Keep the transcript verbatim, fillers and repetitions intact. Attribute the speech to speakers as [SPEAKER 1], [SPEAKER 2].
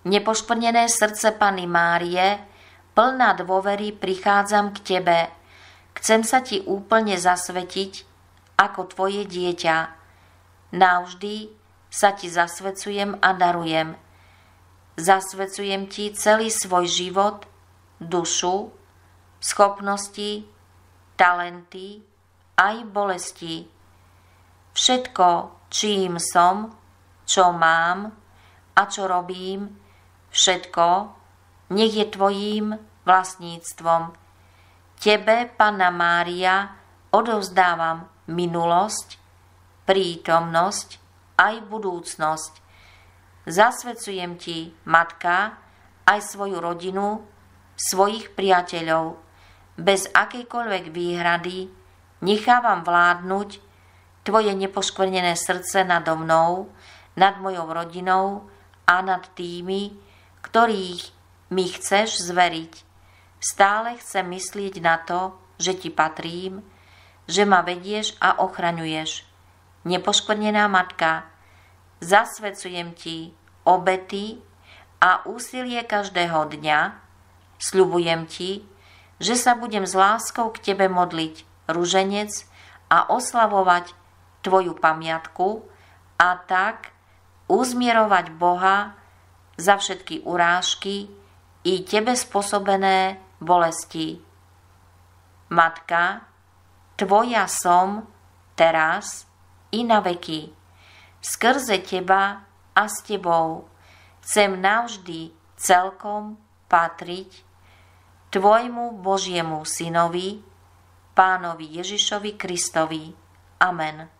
[SPEAKER 1] Nepoškvrnené srdce Panny Márie, plná dôvery prichádzam k Tebe. Chcem sa Ti úplne zasvetiť ako Tvoje dieťa. Navždy sa Ti zasvecujem a darujem. Zasvecujem Ti celý svoj život, dušu, schopnosti, talenty, aj bolesti. Všetko, čím som, čo mám a čo robím, všetko, nech je Tvojím vlastníctvom. Tebe, Panna Mária, odovzdávam minulosť, prítomnosť aj budúcnosť. Zasvecujem Ti, Matka, aj svoju rodinu, svojich priateľov. Bez akejkoľvek výhrady nechávam vládnuť Tvoje nepoškvrnené srdce nado mnou, nad mojou rodinou a nad tými, ktorých mi chceš zveriť. Stále chcem myslieť na to, že Ti patrím, že ma vedieš a ochraňuješ. Nepoškvrnená Matka, zasvecujem Ti obety a úsilie každého dňa. Sľubujem Ti, že sa budem s láskou k Tebe modliť ruženec a oslavovať Tvoju pamiatku a tak uzmierovať Boha za všetky urážky i Tebe spôsobené bolesti. Matka, Tvoja som teraz i na veky. Skrze Teba a s Tebou chcem navždy celkom patriť Tvojmu Božiemu Synovi, Pánovi Ježišovi Kristovi. Amen.